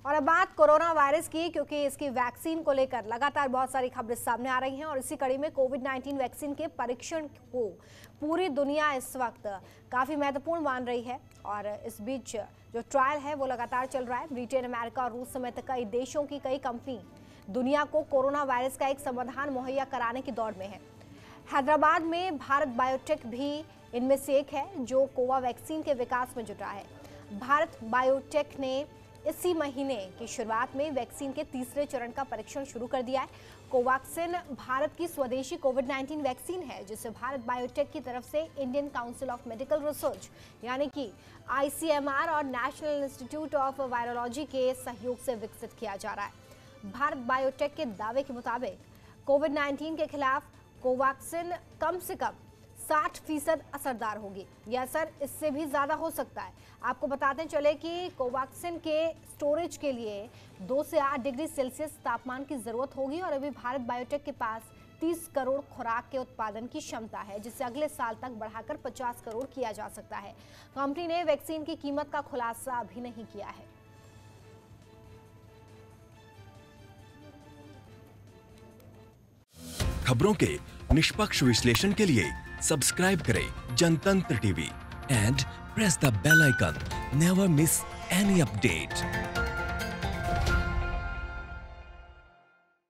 और अब बात कोरोना वायरस की, क्योंकि इसकी वैक्सीन को लेकर लगातार बहुत सारी खबरें सामने आ रही हैं और इसी कड़ी में कोविड-19 वैक्सीन के परीक्षण को पूरी दुनिया इस वक्त काफी महत्वपूर्ण मान रही है। और इस बीच जो ट्रायल है वो लगातार चल रहा है। ब्रिटेन, अमेरिका और रूस समेत कई देशों की कई कंपनी दुनिया को कोरोना वायरस का एक समाधान मुहैया कराने की दौड़ में है। हैदराबाद में भारत बायोटेक भी इनमें से एक है जो कोवावैक्सीन के विकास में जुटा है। भारत बायोटेक ने इसी महीने की शुरुआत में वैक्सीन के तीसरे चरण का परीक्षण शुरू कर दिया है। कोवैक्सीन भारत की स्वदेशी कोविड-19 वैक्सीन है जिसे भारत बायोटेक की तरफ से Indian council of medical research यानी कि ICMR और नेशनल इंस्टीट्यूट ऑफ वायरोलॉजी के सहयोग से विकसित किया जा रहा है। भारत बायोटेक के दावे के मुताबिक कोविड-19 के खिलाफ कोवैक्सीन कम से कम 60% असरदार होगी। यह असर इससे भी ज्यादा हो सकता है। आपको बताते चले कि कोवैक्सीन के स्टोरेज के लिए 2 से 8 डिग्री सेल्सियस तापमान की जरूरत होगी और अभी भारत बायोटेक के पास 30 करोड़ खुराक के उत्पादन की क्षमता है जिसे अगले साल तक बढ़ाकर 50 करोड़ किया जा सकता है। कंपनी ने वैक्सीन की कीमत का खुलासा अभी नहीं किया है। खबरों के निष्पक्ष विश्लेषण के लिए सब्सक्राइब करें Jantantra TV and press the bell icon. Never miss any update.